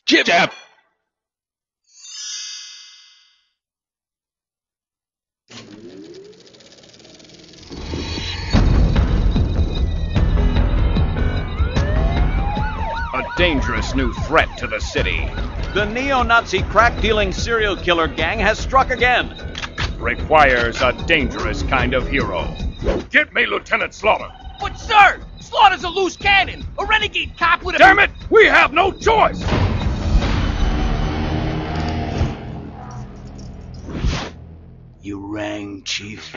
Jab! A dangerous new threat to the city. The neo-Nazi crack-dealing serial killer gang has struck again. Requires a dangerous kind of hero. Get me Lieutenant Slaughter. But sir, Slaughter's a loose cannon, a renegade cop with a— Damn it! We have no choice! You rang, Chief.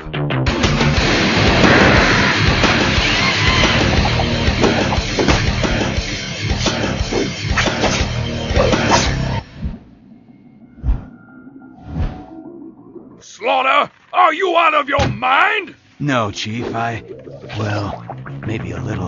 Slaughter, are you out of your mind? No, Chief, well, maybe a little.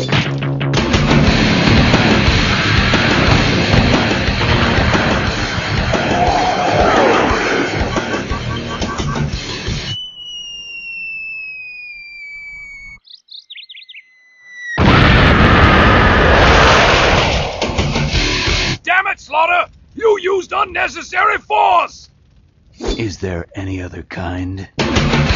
Damn it, Slaughter! You used unnecessary force! Is there any other kind?